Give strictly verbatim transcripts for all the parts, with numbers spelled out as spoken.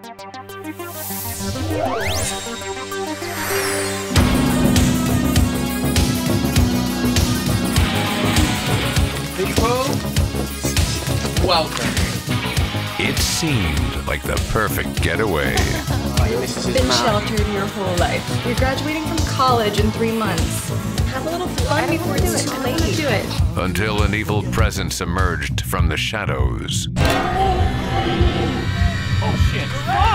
People, welcome. It seemed like the perfect getaway. You've been sheltered your whole life. You're graduating from college in three months. Have a little fun before it's too late. Do it. Until an evil presence emerged from the shadows. Oh shit.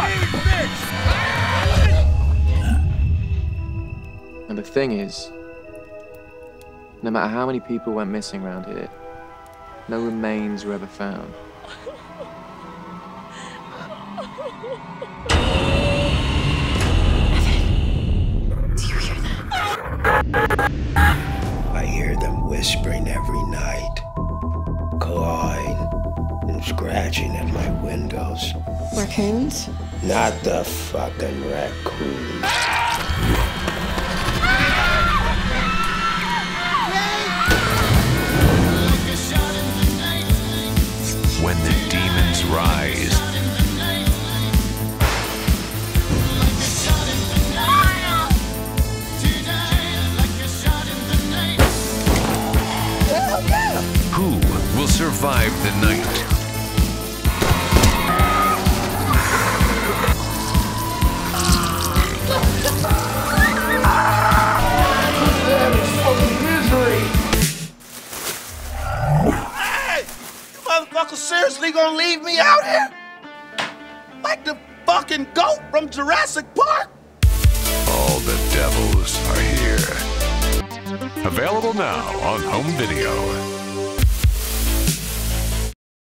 And the thing is, no matter how many people went missing around here, no remains were ever found. I hear them whispering every night, clawing and scratching at my windows. Raccoons? Not the fucking raccoons. When the demons rise, who will survive the night? Motherfucker seriously gonna leave me out here? Like the fucking goat from Jurassic Park? All the devils are here. Available now on home video.